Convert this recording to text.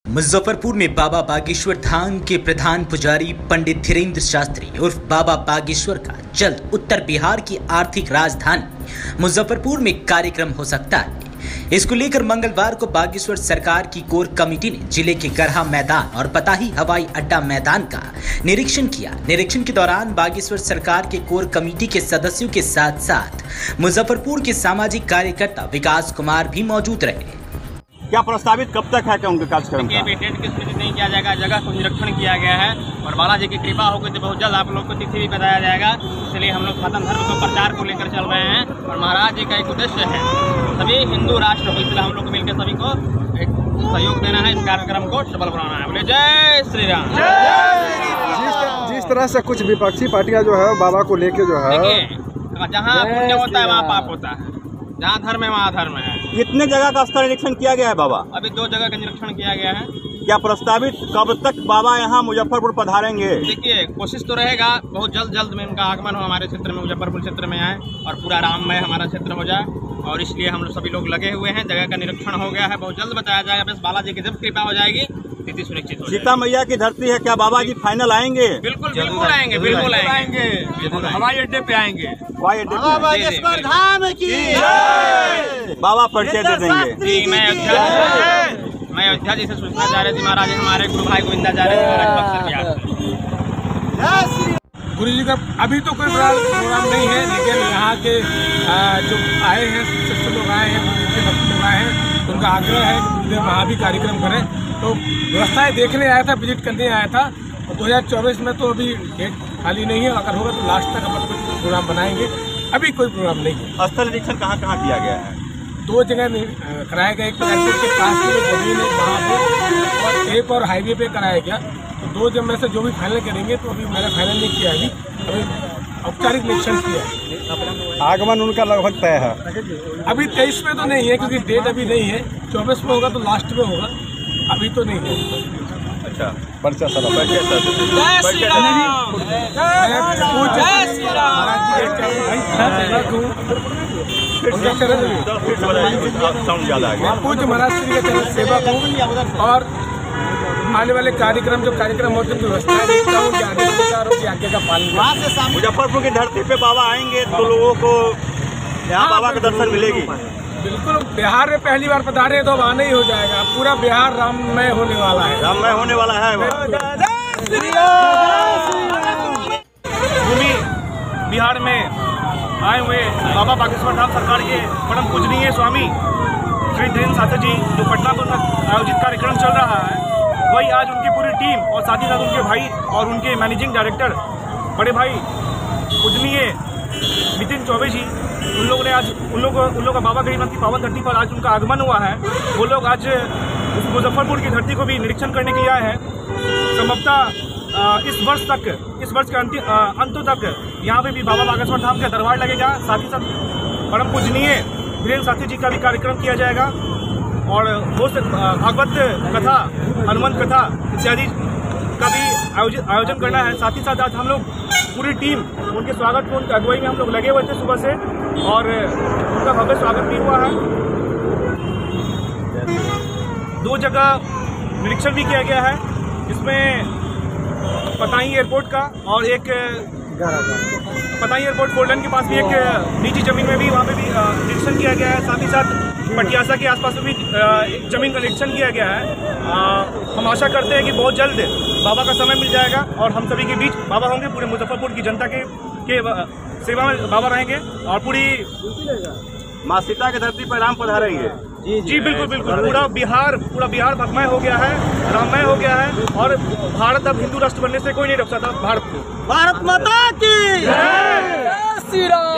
मुजफ्फरपुर में बाबा बागेश्वर धाम के प्रधान पुजारी पंडित धीरेन्द्र शास्त्री उर्फ बाबा बागेश्वर का जल्द उत्तर बिहार की आर्थिक राजधानी मुजफ्फरपुर में कार्यक्रम हो सकता है। इसको लेकर मंगलवार को बागेश्वर सरकार की कोर कमेटी ने जिले के गरहा मैदान और पताही हवाई अड्डा मैदान का निरीक्षण किया। निरीक्षण के दौरान बागेश्वर सरकार के कोर कमेटी के सदस्यों के साथ साथ मुजफ्फरपुर के सामाजिक कार्यकर्ता विकास कुमार भी मौजूद रहे। क्या प्रस्तावित कब तक है क्या उनके कार्यक्रम का? डेट की सूचित नहीं किया जाएगा, जगह को निरीक्षण किया गया है और बालाजी की कृपा होगी तो बहुत जल्द आप लोग को तिथि भी बताया जाएगा। इसलिए हम लोग सनातन धर्म को प्रचार को लेकर चल रहे हैं और महाराज जी का एक उद्देश्य है सभी हिंदू राष्ट्र को, इसलिए हम लोग को मिलकर सभी को एक सहयोग देना है, इस कार्यक्रम को सफल बनाना है। बोले जय श्री राम। जिस तरह से कुछ विपक्षी पार्टियां जो है बाबा को लेके जो है, जहाँ पुण्य होता है वहाँ पाप होता है, जहाँ धर्म है वहाँ धर्म है। कितने जगह का स्थल निरीक्षण किया गया है बाबा? अभी 2 जगह का निरीक्षण किया गया है। क्या प्रस्तावित कब तक बाबा यहाँ मुजफ्फरपुर पधारेंगे? देखिए, कोशिश तो रहेगा बहुत जल्द में उनका आगमन हो, हमारे क्षेत्र में मुजफ्फरपुर क्षेत्र में आए और पूरा राममय हमारा क्षेत्र हो जाए, और इसलिए हम लोग सभी लोग लगे हुए हैं। जगह का निरीक्षण हो गया है, बहुत जल्द बताया जाएगा। बस बालाजी की जब कृपा हो जाएगी स्थिति सुनिश्चित हो जाएगी। सीता मैया की धरती है, क्या बाबा जी फाइनल आएंगे? बिल्कुल आएंगे, बिल्कुल आएंगे, हवाई अड्डे पे आएंगे। बाबा परिचय दे देंगे। जी, मैं अयोध्या जी से सूचना जा रही थी, महाराज हमारे गुरु भाई गोविंदाचार्य गुरु जी का अभी तो कोई प्रोग्राम नहीं है, लेकिन यहाँ के जो आए हैं शिष्य लोग आए हैं, भक्त लोग आए हैं, उनका आग्रह है कि वहाँ भी कार्यक्रम करें। तो व्यवस्थाएं देखने आया था, विजिट करने आया था। 2024 में तो अभी डेट खाली नहीं है, अगर होगा तो लास्ट तक अपन कुछ प्रोग्राम बनाएंगे। अभी कोई प्रोग्राम नहीं है। स्थल निरीक्षण कहाँ किया गया है? 2 जगह कराया गया, एक तो एयरपोर्ट के पास की जो जमीन है वहाँ पे, और एक और हाईवे पे कराया गया। तो 2 जब में से जो भी फाइनल करेंगे, तो अभी मैंने फाइनल नहीं किया, अभी औपचारिक निरीक्षण किया। आगमन उनका लगभग तय है। अभी 23 में तो नहीं है, क्योंकि डेट अभी नहीं है। 24 में होगा तो लास्ट में होगा, अभी तो नहीं है। अच्छा, पर्चा सलाम। पूज्य महाराज श्री के चरण सेवक हूँ और आने वाले कार्यक्रम जो कार्यक्रम होते हैं व्यवस्था देखता हूँ कि आगे का पालन। मुजफ्फरपुर की धरती पे बाबा आएंगे तो लोगों को यहाँ बाबा का दर्शन मिलेगी। बिल्कुल, बिहार में पहली बार पधारे तो आने ही हो जाएगा। पूरा बिहार राममय होने वाला है, राममय होने वाला है। भूमि बिहार में आए हुए बाबा बागेश्वर धाम सरकार के परम पूजनीय स्वामी श्री धीरेन्द्र शास्त्री जी, जो पटना में आयोजित कार्यक्रम चल रहा है, वही आज उनकी पूरी टीम और साथ ही साथ उनके भाई और उनके मैनेजिंग डायरेक्टर बड़े भाई पूजनीय नितिन चौबे जी, उन लोगों ने आज उन लोगों का बाबा गरीबनाथ की पावन धरती पर आज उनका आगमन हुआ है। वो लोग आज उस मुजफ्फरपुर की धरती को भी निरीक्षण करने के लिए आए हैं। संभवतः इस वर्ष के अंतों तक यहाँ पे भी बाबा बागेश्वर धाम का दरबार लगेगा। साथ ही साथ परम पूजनीय धीरेन्द्र शास्त्री जी का भी कार्यक्रम किया जाएगा और भागवत कथा, हनुमंत कथा इत्यादि का भी आयोजन करना है। साथ ही साथ आज हम लोग पूरी टीम उनके स्वागत में, उनकी अगुवाई में हम लोग लगे हुए थे सुबह से, और उनका भव्य स्वागत भी हुआ है। 2 जगह निरीक्षण भी किया गया है, इसमें पताही एयरपोर्ट का और एक पताही एयरपोर्ट गोल्डन के पास भी एक निजी जमीन में भी, वहाँ पे भी निरीक्षण किया गया है। साथ ही साथ पटियासा के आसपास में भी जमीन का निरीक्षण किया गया है। हम आशा करते हैं कि बहुत जल्द बाबा का समय मिल जाएगा और हम सभी के बीच बाबा होंगे। पूरे मुजफ्फरपुर की जनता के सेवा में बाबा रहेंगे और पूरी माँ सीता की धरती पर राम पधारेंगे। जी बिल्कुल, पूरा बिहार भक्तमय हो गया है, राममय हो गया है, और भारत अब हिंदू राष्ट्र बनने से कोई नहीं रोक सकता भारत को। भारत माता की जय श्री राम।